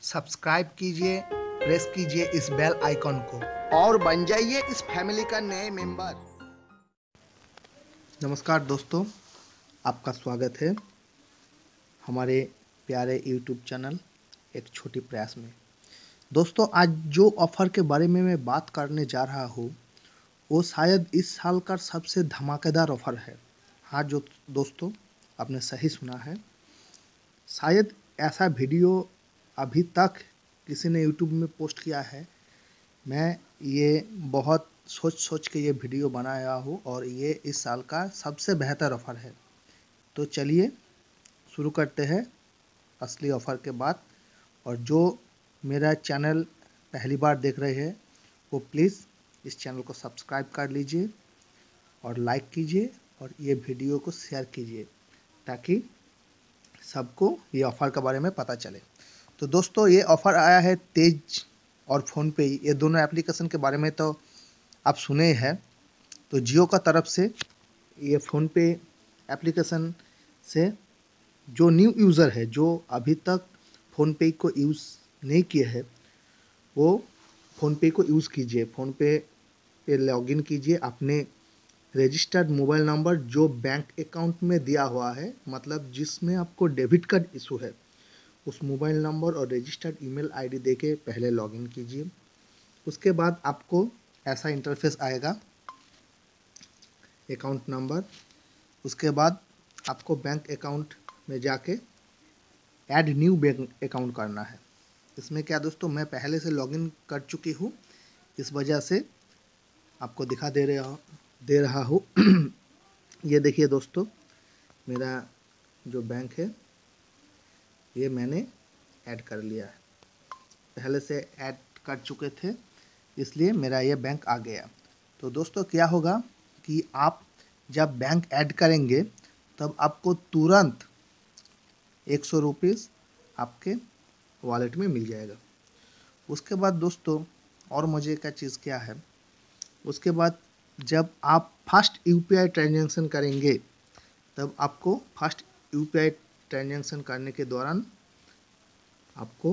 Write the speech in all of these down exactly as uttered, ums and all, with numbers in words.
Subscribe कीजिए, press कीजिए इस बेल आइकॉन को और बन जाइए इस फैमिली का नए मेंबर। नमस्कार दोस्तों, आपका स्वागत है हमारे प्यारे यूट्यूब चैनल एक छोटी प्रयास में। दोस्तों, आज जो ऑफ़र के बारे में मैं बात करने जा रहा हूँ वो शायद इस साल का सबसे धमाकेदार ऑफ़र है। हाँ जो दोस्तों, आपने सही सुना है। शायद ऐसा वीडियो अभी तक किसी ने यूट्यूब में पोस्ट किया है। मैं ये बहुत सोच सोच के ये वीडियो बनाया हूँ और ये इस साल का सबसे बेहतर ऑफ़र है। तो चलिए शुरू करते हैं असली ऑफ़र के बाद। और जो मेरा चैनल पहली बार देख रहे हैं वो प्लीज़ इस चैनल को सब्सक्राइब कर लीजिए और लाइक कीजिए और ये वीडियो को शेयर कीजिए ताकि सबको ये ऑफ़र के बारे में पता चले। तो दोस्तों, ये ऑफ़र आया है तेज और फ़ोनपे, ये दोनों एप्लीकेशन के बारे में तो आप सुने ही हैं। तो जियो का तरफ से ये फ़ोनपे एप्लीकेशन से जो न्यू यूज़र है, जो अभी तक फ़ोनपे को यूज़ नहीं किए है, वो फ़ोनपे को यूज़ कीजिए। फ़ोनपे पे लॉगिन कीजिए, अपने रजिस्टर्ड मोबाइल नंबर जो बैंक अकाउंट में दिया हुआ है, मतलब जिसमें आपको डेबिट कार्ड इशू है, उस मोबाइल नंबर और रजिस्टर्ड ईमेल आईडी देके पहले लॉगिन कीजिए। उसके बाद आपको ऐसा इंटरफेस आएगा, अकाउंट नंबर। उसके बाद आपको बैंक अकाउंट में जाके ऐड न्यू बैंक अकाउंट करना है। इसमें क्या दोस्तों, मैं पहले से लॉगिन कर चुकी हूँ, इस वजह से आपको दिखा दे रहा दे रहा हूँ। ये देखिए दोस्तों, मेरा जो बैंक है ये मैंने ऐड कर लिया है। पहले से ऐड कर चुके थे इसलिए मेरा ये बैंक आ गया। तो दोस्तों, क्या होगा कि आप जब बैंक ऐड करेंगे तब आपको तुरंत एक सौ रुपीज़ आपके वॉलेट में मिल जाएगा। उसके बाद दोस्तों, और मज़े का चीज़ क्या है, उसके बाद जब आप फर्स्ट यूपीआई ट्रांजैक्शन करेंगे तब आपको फर्स्ट यूपीआई ट्रांजैक्शन करने के दौरान आपको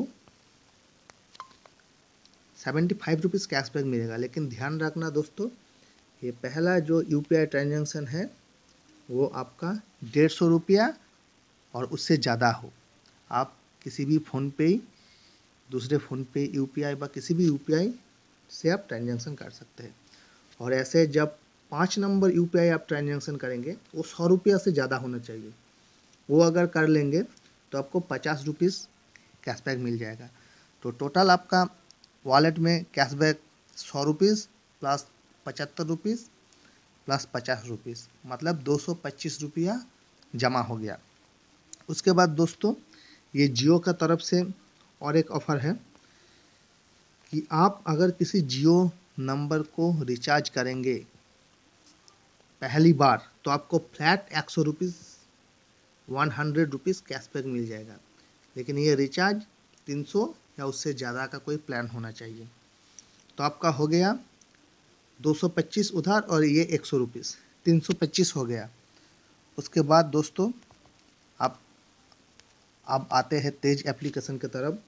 सेवेंटी फाइव रुपीज़ कैशबैक मिलेगा। लेकिन ध्यान रखना दोस्तों, ये पहला जो यूपीआई ट्रांजैक्शन है वो आपका डेढ़ सौ रुपया और उससे ज़्यादा हो। आप किसी भी फ़ोनपे, दूसरे फ़ोनपे यूपीआई व किसी भी यूपीआई से आप ट्रांजैक्शन कर सकते हैं। और ऐसे जब पाँच नंबर यूपीआई आप ट्रांजैक्शन करेंगे वो सौ रुपया से ज़्यादा होना चाहिए। वो अगर कर लेंगे तो आपको पचास रुपीज़ कैशबैक मिल जाएगा। तो टोटल आपका वॉलेट में कैशबैक सौ रुपीज़ प्लस पचहत्तर रुपीज़ प्लस पचास रुपीज़, मतलब दो सौ पच्चीस रुपया जमा हो गया। उसके बाद दोस्तों, ये जियो का तरफ से और एक ऑफ़र है कि आप अगर किसी जियो नंबर को रिचार्ज करेंगे पहली बार तो आपको फ्लैट एक सौ rupees one hundred rupees cashback मिल जाएगा। लेकिन ये रिचार्ज तीन सौ या उससे ज़्यादा का कोई प्लान होना चाहिए। तो आपका हो गया दो सौ पच्चीस उधार और ये एक सौ रुपीज़, तीन सौ पच्चीस हो गया। उसके बाद दोस्तों, आप अब आते हैं तेज एप्लीकेशन की तरफ।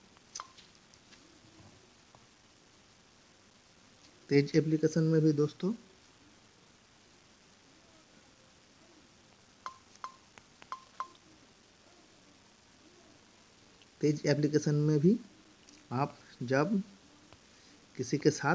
तेज एप्लीकेशन में भी दोस्तों तेज एप्लीकेशन में भी आप जब किसी के साथ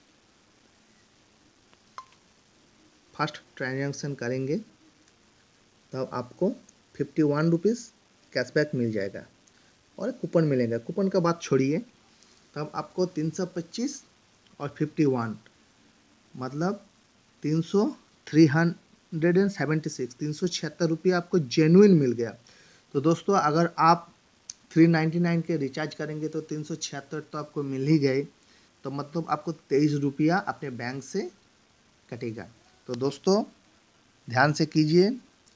फर्स्ट ट्रांजैक्शन करेंगे तब आपको फिफ्टी वन रुपीज़ कैशबैक मिल जाएगा और कूपन मिलेगा। कूपन का बात छोड़िए, तब आपको तीन सौ पच्चीस और फिफ्टी वन मतलब तीन सौ three hundred and seventy six तीन सौ छिहत्तर रुपये आपको जेन्युइन मिल गया। तो दोस्तों, अगर आप थ्री नाइन्टी नाइन के रिचार्ज करेंगे तो तीन सौ छिहत्तर तो आपको मिल ही गए, तो मतलब आपको तेईस रुपया अपने बैंक से कटेगा। तो दोस्तों ध्यान से कीजिए,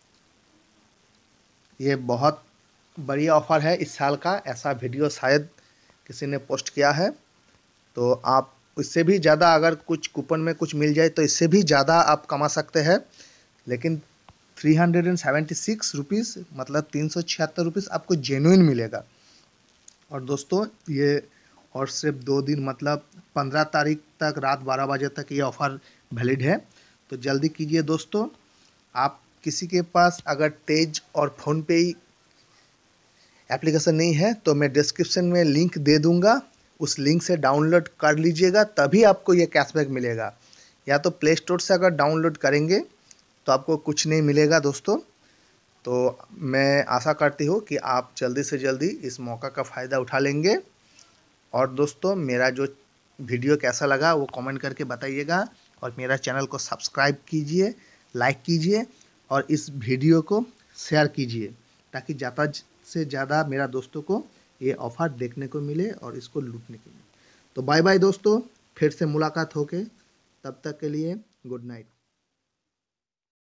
ये बहुत बढ़िया ऑफ़र है इस साल का। ऐसा वीडियो शायद किसी ने पोस्ट किया है। तो आप इससे भी ज़्यादा अगर कुछ कूपन में कुछ मिल जाए तो इससे भी ज़्यादा आप कमा सकते हैं। लेकिन three hundred and seventy six rupees मतलब तीन सौ छिहत्तर रुपीज़ आपको जेन्युइन मिलेगा। और दोस्तों ये और सिर्फ दो दिन मतलब पंद्रह तारीख तक रात बारह बजे तक ये ऑफ़र वैलिड है। तो जल्दी कीजिए दोस्तों। आप किसी के पास अगर तेज और फ़ोनपे ही एप्लीकेशन नहीं है तो मैं डिस्क्रिप्शन में लिंक दे दूंगा, उस लिंक से डाउनलोड कर लीजिएगा, तभी आपको ये कैशबैक मिलेगा। या तो प्ले स्टोर से अगर डाउनलोड करेंगे तो आपको कुछ नहीं मिलेगा दोस्तों। तो मैं आशा करती हूँ कि आप जल्दी से जल्दी इस मौका का फ़ायदा उठा लेंगे। और दोस्तों मेरा जो वीडियो कैसा लगा वो कमेंट करके बताइएगा, और मेरा चैनल को सब्सक्राइब कीजिए, लाइक कीजिए और इस वीडियो को शेयर कीजिए, ताकि ज़्यादा से ज़्यादा मेरा दोस्तों को ये ऑफ़र देखने को मिले और इसको लूटने के लिए। तो बाय बाय दोस्तों, फिर से मुलाकात होके, तब तक के लिए गुड नाइट।